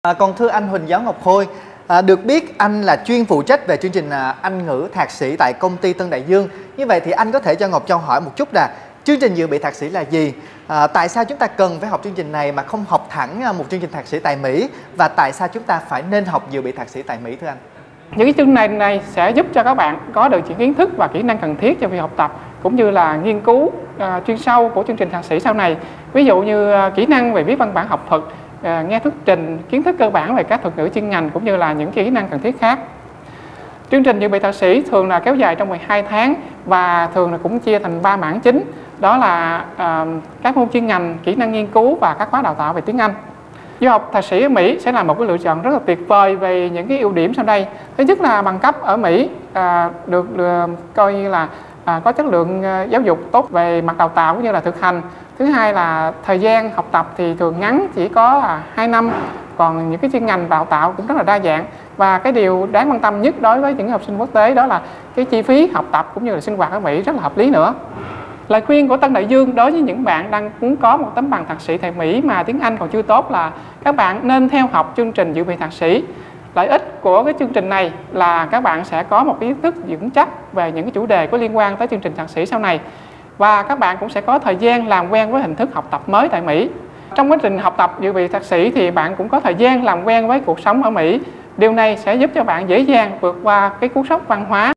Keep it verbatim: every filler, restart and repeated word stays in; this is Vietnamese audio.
À, còn thưa anh Huỳnh Giáo Ngọc Khôi, à, được biết anh là chuyên phụ trách về chương trình à, Anh ngữ thạc sĩ tại công ty Tân Đại Dương. Như vậy thì anh có thể cho Ngọc Châu hỏi một chút là chương trình dự bị thạc sĩ là gì? À, tại sao chúng ta cần phải học chương trình này mà không học thẳng một chương trình thạc sĩ tại Mỹ? Và tại sao chúng ta phải nên học dự bị thạc sĩ tại Mỹ thưa anh? Những cái chương này này sẽ giúp cho các bạn có được những kiến thức và kỹ năng cần thiết cho việc học tập cũng như là nghiên cứu uh, chuyên sâu của chương trình thạc sĩ sau này. Ví dụ như uh, kỹ năng về viết văn bản học thuật, uh, nghe thuyết trình, kiến thức cơ bản về các thuật ngữ chuyên ngành cũng như là những kỹ năng cần thiết khác. Chương trình dự bị thạc sĩ thường là kéo dài trong mười hai tháng và thường là cũng chia thành ba mảng chính, đó là uh, các môn chuyên ngành, kỹ năng nghiên cứu và các khóa đào tạo về tiếng Anh. Du học thạc sĩ ở Mỹ sẽ là một cái lựa chọn rất là tuyệt vời về những cái ưu điểm sau đây. Thứ nhất là bằng cấp ở Mỹ à, được, được coi như là à, có chất lượng à, giáo dục tốt về mặt đào tạo cũng như là thực hành. Thứ hai là thời gian học tập thì thường ngắn, chỉ có à, hai năm, còn những cái chuyên ngành đào tạo cũng rất là đa dạng. Và cái điều đáng quan tâm nhất đối với những học sinh quốc tế đó là cái chi phí học tập cũng như là sinh hoạt ở Mỹ rất là hợp lý nữa. Lời khuyên của Tân Đại Dương đối với những bạn đang muốn có một tấm bằng thạc sĩ tại Mỹ mà tiếng Anh còn chưa tốt là các bạn nên theo học chương trình dự bị thạc sĩ. Lợi ích của cái chương trình này là các bạn sẽ có một kiến thức vững chắc về những cái chủ đề có liên quan tới chương trình thạc sĩ sau này. Và các bạn cũng sẽ có thời gian làm quen với hình thức học tập mới tại Mỹ. Trong quá trình học tập dự bị thạc sĩ thì bạn cũng có thời gian làm quen với cuộc sống ở Mỹ. Điều này sẽ giúp cho bạn dễ dàng vượt qua cái cú sốc văn hóa.